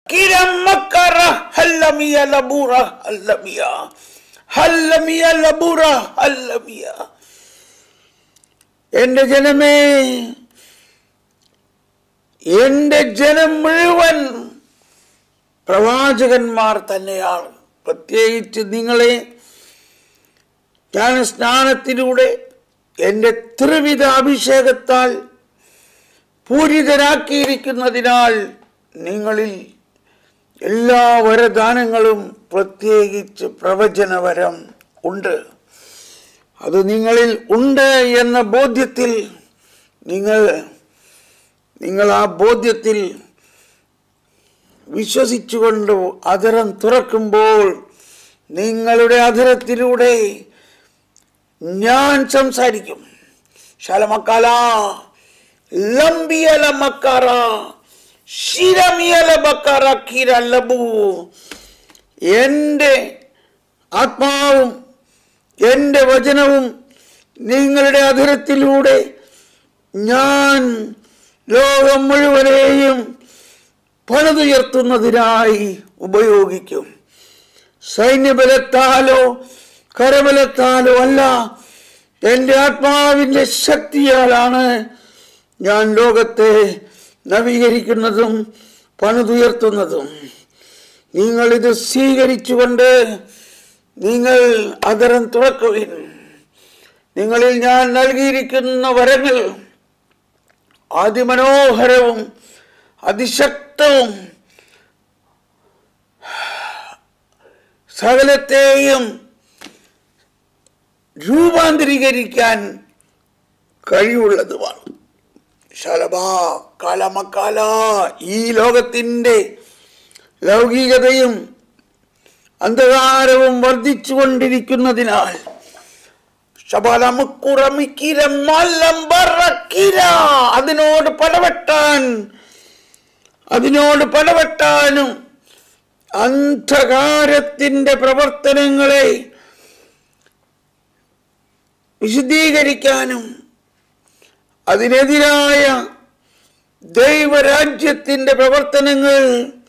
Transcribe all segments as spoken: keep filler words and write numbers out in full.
കിരമക്കറ ഹല്ലമിയ ലബൂറ ഹല്ലമിയ ഹല്ലമിയ ലബൂറ ഹല്ലമിയ. എന്റെ ജനമേ, എന്റെ ജനം മുഴുവൻ പ്രവാചകന്മാർ തന്നെയാണ്. പ്രത്യേകിച്ച് നിങ്ങളെ ഞാൻ സ്നാനത്തിലൂടെ എൻ്റെ ത്രിവിധ അഭിഷേകത്താൽ പൂരിതരാക്കിയിരിക്കുന്നതിനാൽ നിങ്ങളിൽ എല്ലാ വരദാനങ്ങളും പ്രത്യേകിച്ച് പ്രവചനവരം ഉണ്ട്. അത് നിങ്ങളിൽ ഉണ്ട് എന്ന ബോധ്യത്തിൽ നിങ്ങൾ നിങ്ങൾ ആ ബോധ്യത്തിൽ വിശ്വസിച്ചുകൊണ്ട് അധരം തുറക്കുമ്പോൾ നിങ്ങളുടെ അധരത്തിലൂടെ ഞാൻ സംസാരിക്കും. ശലമക്കാല ലംബിയല മക്കാറ ശിരമിയല ബക്കാറ കിര ലബു. എൻ്റെ ആത്മാവും എൻ്റെ വചനവും നിങ്ങളുടെ അധരത്തിലൂടെ ഞാൻ ലോകം മുഴുവനെയും പണിതുയർത്തുന്നതിനായി ഉപയോഗിക്കും. സൈന്യബലത്താലോ കരബലത്താലോ അല്ല, എൻ്റെ ആത്മാവിൻ്റെ ശക്തിയാലാണ് ഞാൻ ലോകത്തെ നവീകരിക്കുന്നതും പണിതുയർത്തുന്നതും. നിങ്ങളിത് സ്വീകരിച്ചുകൊണ്ട് നിങ്ങൾ അധരം തുറക്കുവിൻ. നിങ്ങളിൽ ഞാൻ നൽകിയിരിക്കുന്ന വരങ്ങൾ അതിമനോഹരവും അതിശക്തവും സകലത്തെയും രൂപാന്തരീകരിക്കാൻ കഴിവുള്ളതുമാണ്. ശലഭാ കാലമക്കാല. ഈ ലോകത്തിൻ്റെ ലൗകികതയും അന്ധകാരവും വർദ്ധിച്ചു കൊണ്ടിരിക്കുന്നതിനാൽ അതിനോട് പടവെട്ടാൻ അതിനോട് പടവെട്ടാനും അന്ധകാരത്തിൻ്റെ പ്രവർത്തനങ്ങളെ വിശദീകരിക്കാനും അതിനെതിരായ ദൈവരാജ്യത്തിൻ്റെ പ്രവർത്തനങ്ങൾ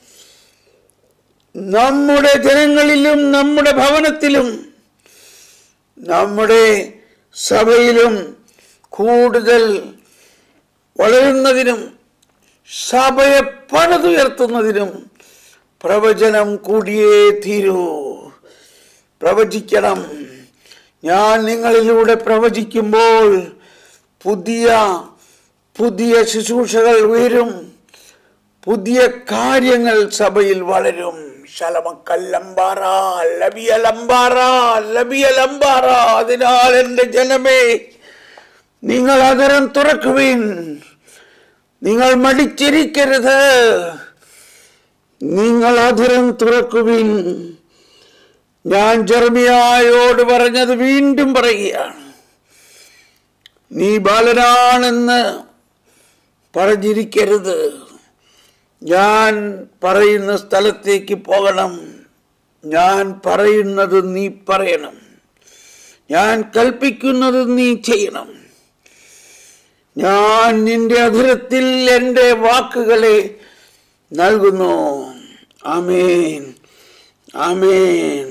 നമ്മുടെ ജനങ്ങളിലും നമ്മുടെ ഭവനത്തിലും നമ്മുടെ സഭയിലും കൂടുതൽ വളരുന്നതിനും സഭയെ പണിതുയർത്തുന്നതിനും പ്രവചനം കൂടിയേ തീരൂ. പ്രവചിക്കണം. ഞാൻ നിങ്ങളിലൂടെ പ്രവചിക്കുമ്പോൾ പുതിയ പുതിയ ശുശ്രൂഷകൾ ഉയരും, പുതിയ കാര്യങ്ങൾ സഭയിൽ വളരും. അതിനാൽ എൻ്റെ ജനമേ, നിങ്ങൾ അധരം തുറക്കുവിൻ. നിങ്ങൾ മടിച്ചിരിക്കരുത്. നിങ്ങൾ അധരം തുറക്കുവിൻ. ഞാൻ ജെറമ്യായോട് പറഞ്ഞത് വീണ്ടും പറയുകയാണ്. നീ ബാലനാണെന്ന് പറഞ്ഞിരിക്കരുത്. ഞാൻ പറയുന്ന സ്ഥലത്തേക്ക് പോകണം. ഞാൻ പറയുന്നത് നീ പറയണം. ഞാൻ കൽപ്പിക്കുന്നത് നീ ചെയ്യണം. ഞാൻ നിന്റെ അധരത്തിൽ എൻ്റെ വാക്കുകളെ നൽകുന്നു. ആമേൻ, ആമേൻ,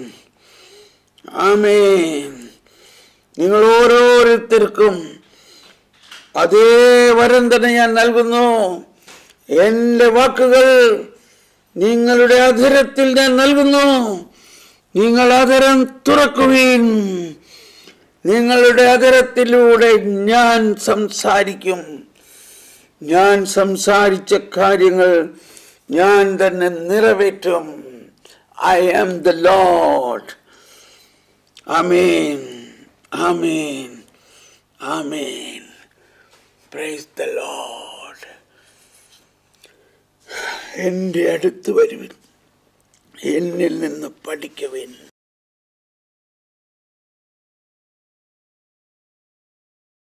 ആമേൻ. നിങ്ങൾ ഓരോരുത്തർക്കും അതേ വരം തന്നെ ഞാൻ നൽകുന്നു. എൻ്റെ വാക്കുകൾ നിങ്ങളുടെ അധരത്തിൽ ഞാൻ നൽകുന്നു. നിങ്ങൾ അധരം തുറക്കുവിൻ. നിങ്ങളുടെ അധരത്തിലൂടെ ഞാൻ സംസാരിക്കും. ഞാൻ സംസാരിച്ച കാര്യങ്ങൾ ഞാൻ തന്നെ നിറവേറ്റും. I am the Lord. Amen, amen, amen. Praise the Lord. എൻ്റെ അടുത്ത് വരുവിൻ, എന്നിൽ നിന്ന് പഠിക്കുവിൻ.